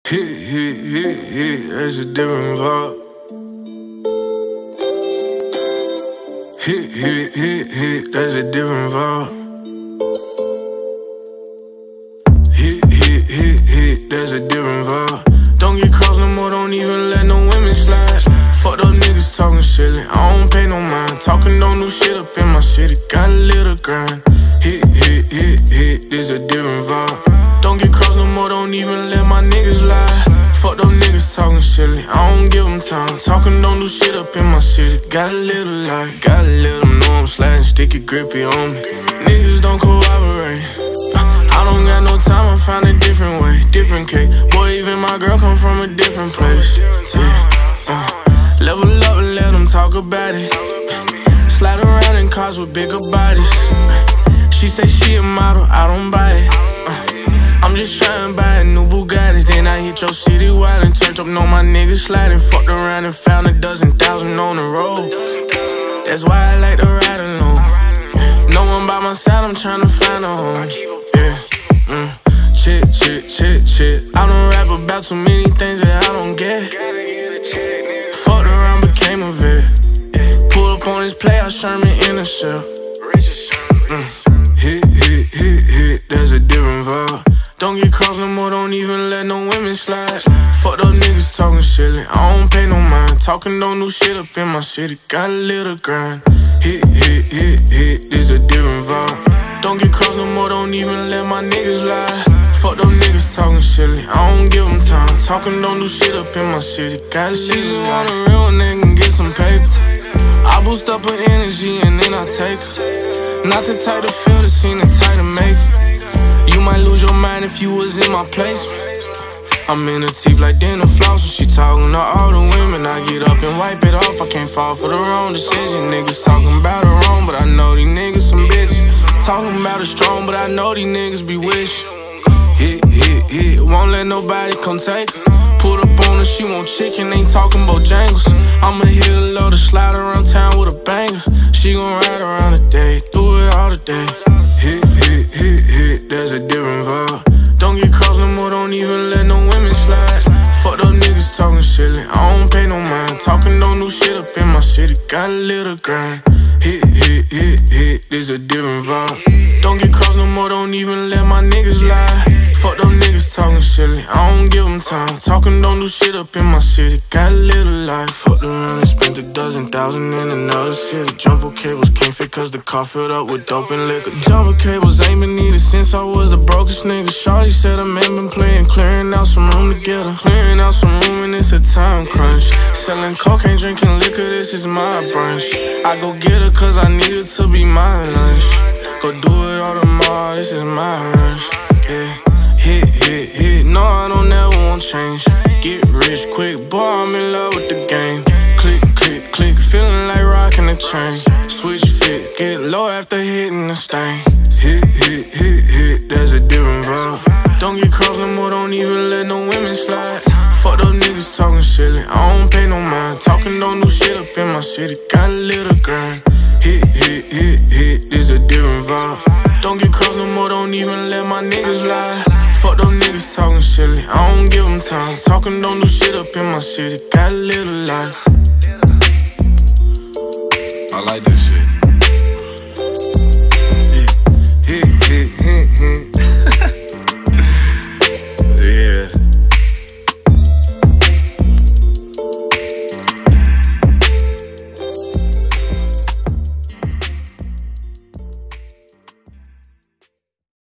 Hit, that's a different vibe. Hit, that's a different vibe. Hit, that's a different vibe. Don't get crossed no more, don't even let no women slide. Fucked up niggas talking silly, I don't pay no mind. Talking no new shit up in my city, got a little grind. Hit, this a different vibe. Don't get crossed no more, don't even let my niggas lie. Fuck them niggas talking silly, I don't give them time. Talking no new shit up in my city, got a little life. Gotta let them know I'm sliding sticky grippy on me. Niggas don't cooperate, I don't got no time, I find a different way. Different cake, boy even my girl come from a different place. Level up and let them talk about it. Slide around in cars with bigger bodies. She say she a model, I don't buy it. I'm just trying to buy a new Bugatti. Then I hit your city wild and turned up, know my niggas sliding. Fucked around and found a dozen thousand on the road. That's why I like to ride alone. No one by my side, I'm trying to find a home. Shit. I don't rap about too many things that I don't get. Fucked around, became a vet. Pull up on this play, I Sherman in a shell. Hit, that's a different vibe. Don't get crossed no more, don't even let no women slide. Fucked up niggas talking silly, I don't pay no mind. Talking no new shit up in my city, got a little grind. Hit, this a different vibe. Don't get crossed no more, don't even let my niggas lie. Fuck them niggas talking silly, I don't give them time. Talking no new shit up in my city, got a little want a real nigga and get some paper. I boost up her energy and then I take her. Not the type to feel the scene, the type to make it. You might lose your mind if you was in my place. I'm in her teeth like dental floss when she talking to all the women. I get up and wipe it off, I can't fall for the wrong decision. Niggas talking about her wrong, but I know these niggas some bitches. Talking about her strong, but I know these niggas be wishing. Hit, won't let nobody come take her. Put up on her, she want chicken, ain't talking about jangles. I'ma hit her low to slide around town with a banger. She gon' ride around the day, do it all the day. Hit, that's a different vibe. Don't get crossed no more, don't even let no women slide. Fucked up niggas talking silly, I don't pay no mind. Talking no new shit up in my city, got a little grind. Hit, this a different vibe. Don't get crossed no more, don't even let my niggas lie. Fuck them niggas talking silly, I don't give them time. Talking no new shit up in my city, got a little life. Fucked around and spent a dozen thousand in another city. Jumbo cables can't fit cause the car filled up with dope and liquor. Jumbo cables ain't been needed since I was the brokest nigga. Shawty said a man been playing, clearing out some room to get her. Clearing out some room and it's a time crunch. Selling cocaine, drinking liquor, this is my brunch. I go get her cause I need her to be my lunch. Go do it all tomorrow, this is my rush. Yeah. Hit, no I don't ever want change. Get rich quick, boy I'm in love with the game. Click, feeling like rocking the train. Switch fit, get low after hitting the stain. Hit, that's a different vibe. Don't get crossed no more, don't even let no women slide. Fucked up niggas talking silly, I don't pay no mind. Talking no new shit up in my city, got a little grind. Hit, this a different vibe. Don't get crossed no more, don't even let my niggas lie. Fuck them niggas talking silly, I don't give them time. Talking no new shit up in my city, got a little life. I like this shit.